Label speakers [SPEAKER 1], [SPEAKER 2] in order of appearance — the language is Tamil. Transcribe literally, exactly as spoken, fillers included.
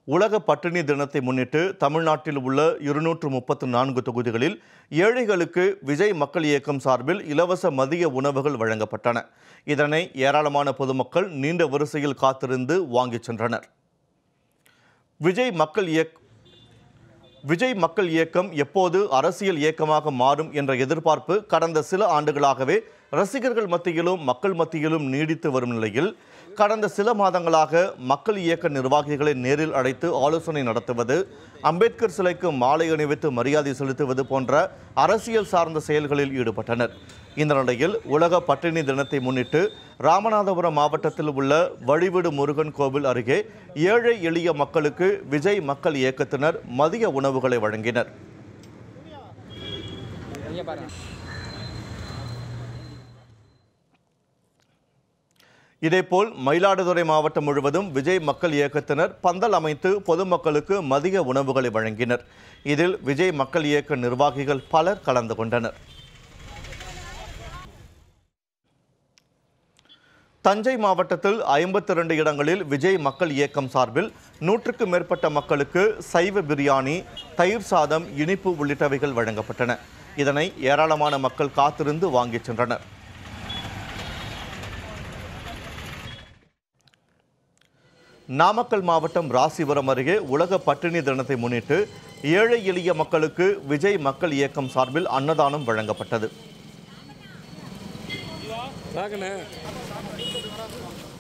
[SPEAKER 1] உலக பட்டினி தினத்தை முன்னிட்டு தமிழ்நாட்டில் உள்ள இருநூற்று முப்பத்து நான்கு தொகுதிகளில் ஏழைகளுக்கு விஜய் மக்கள் இயக்கம் சார்பில் இலவச மதிய உணவுகள் வழங்கப்பட்டன. இதனை ஏராளமான பொதுமக்கள் நீண்ட வரிசையில் காத்திருந்து வாங்கிச் சென்றனர். விஜய் மக்கள் இயக்க விஜய் மக்கள் இயக்கம் எப்போது அரசியல் இயக்கமாக மாறும் என்ற எதிர்பார்ப்பு கடந்த சில ஆண்டுகளாகவே ரசிகர்கள் மத்தியிலும் மக்கள் மத்தியிலும் நீடித்து வரும் நிலையில் கடந்த சில மாதங்களாக மக்கள் இயக்க நிர்வாகிகளை நேரில் அழைத்து ஆலோசனை நடத்துவது, அம்பேத்கர் சிலைக்கு மாலை அணிவித்து மரியாதை செலுத்துவது போன்ற அரசியல் சார்ந்த செயல்களில் ஈடுபட்டனர். இந்த நிலையில் உலக பட்டினி தினத்தை முன்னிட்டு ராமநாதபுரம் மாவட்டத்தில் உள்ள வழிவிடு முருகன் கோவில் அருகே ஏழை எளிய மக்களுக்கு விஜய் மக்கள் இயக்கத்தினர் மதிய உணவுகளை வழங்கினர். இதேபோல் மயிலாடுதுறை மாவட்டம் முழுவதும் விஜய் மக்கள் இயக்கத்தினர் பந்தல் அமைத்து பொதுமக்களுக்கு மதிய உணவுகளை வழங்கினர். இதில் விஜய் மக்கள் இயக்க நிர்வாகிகள் பலர் கலந்து கொண்டனர். தஞ்சை மாவட்டத்தில் ஐம்பத்தி இரண்டு இடங்களில் விஜய் மக்கள் இயக்கம் சார்பில் நூற்றுக்கும் மேற்பட்ட மக்களுக்கு சைவ பிரியாணி, தயிர் சாதம், இனிப்பு உள்ளிட்டவைகள் வழங்கப்பட்டன. இதனை ஏராளமான மக்கள் காத்திருந்து வாங்கிச் சென்றனர். நாமக்கல் மாவட்டம் ராசிபுரம் அருகே உலக பட்டினி தினத்தை முன்னிட்டு ஏழை எளிய மக்களுக்கு விஜய் மக்கள் இயக்கம் சார்பில் அன்னதானம் வழங்கப்பட்டது.